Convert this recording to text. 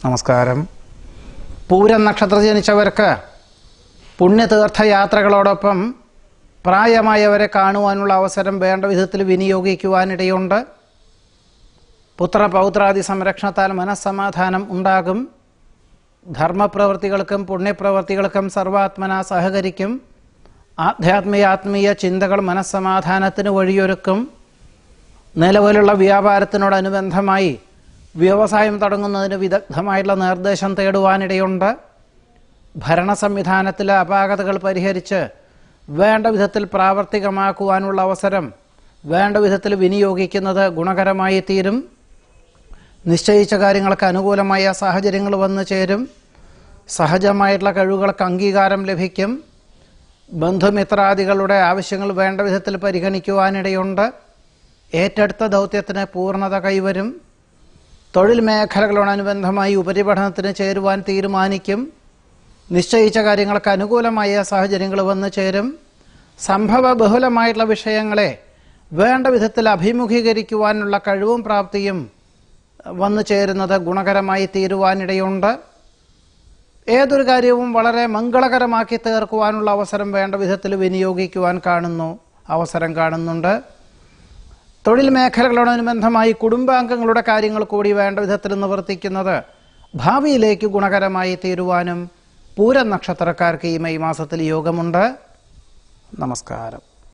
നമസ്കാരം. പൂരം നക്ഷത്ര ജനിച്ചവർക്ക് പുണ്യതീർത്ഥയാത്രകളോടൊപ്പം പ്രായമായവരെ കാണുവാനുള്ള അവസരം വേണ്ട വിധത്തിൽ വിനിയോഗിക്കുവാനിടയുണ്ട്. പുത്രപൗത്രാദി സംരക്ഷണത്താൽ മനസ്സമാധാനം ഉണ്ടാകും. ധർമ്മപ്രവൃത്തികൾക്കും പുണ്യപ്രവൃത്തികൾക്കും സർവാത്മന സഹകരിക്കും. ആധ്യാത്മിക ചിന്തകൾ മനസ്സമാധാനത്തിന് വഴിയൊരുക്കും. നിലവിലുള്ള വ്യാപാരത്തിനോടനുബന്ധമായി വ്യവസായം തുടങ്ങുന്നതിന് വിദഗ്ധമായിട്ടുള്ള നിർദ്ദേശം തേടുവാനിടയുണ്ട്. ഭരണ സംവിധാനത്തിലെ അപാകതകൾ പരിഹരിച്ച് വേണ്ട വിധത്തിൽ പ്രാവർത്തികമാക്കുവാനുള്ള അവസരം വേണ്ട വിധത്തിൽ വിനിയോഗിക്കുന്നത് ഗുണകരമായി തീരും. നിശ്ചയിച്ച കാര്യങ്ങൾക്ക് അനുകൂലമായ സാഹചര്യങ്ങൾ വന്നു ചേരും. സഹജമായിട്ടുള്ള കഴിവുകൾക്ക് അംഗീകാരം ലഭിക്കും. ബന്ധുമിത്രാദികളുടെ ആവശ്യങ്ങൾ വേണ്ട വിധത്തിൽ പരിഗണിക്കുവാനിടയുണ്ട്. ഏറ്റെടുത്ത ദൗത്യത്തിന് പൂർണ്ണത കൈവരും. തൊഴിൽ മേഖലകളോടനുബന്ധമായി ഉപരിപഠനത്തിന് ചേരുവാൻ തീരുമാനിക്കും. നിശ്ചയിച്ച കാര്യങ്ങൾക്ക് അനുകൂലമായ സാഹചര്യങ്ങൾ വന്നു ചേരും. സംഭവ ബഹുലമായിട്ടുള്ള വിഷയങ്ങളെ വേണ്ട വിധത്തിൽ അഭിമുഖീകരിക്കുവാനുള്ള കഴിവും പ്രാപ്തിയും വന്നു ചേരുന്നത് ഗുണകരമായി തീരുവാനിടയുണ്ട്. ഏതൊരു കാര്യവും വളരെ മംഗളകരമാക്കി തീർക്കുവാനുള്ള അവസരം വേണ്ട വിധത്തിൽ വിനിയോഗിക്കുവാൻ അവസരം കാണുന്നുണ്ട്. തൊഴിൽ മേഖലകളോടനുബന്ധമായി കുടുംബാംഗങ്ങളുടെ കാര്യങ്ങൾ കൂടി വേണ്ട വിധത്തിൽ നിവർത്തിക്കുന്നത് ഭാവിയിലേക്ക് ഗുണകരമായി തീരുവാനും പൂരം നക്ഷത്രക്കാർക്ക് ഈ മെയ് മാസത്തിൽ യോഗമുണ്ട്. നമസ്കാരം.